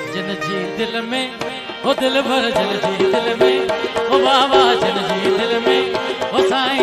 जिन जी दिल में ओ दिल भर जिन जी दिल में ओ बाबा जिन जी दिल में ओ साईं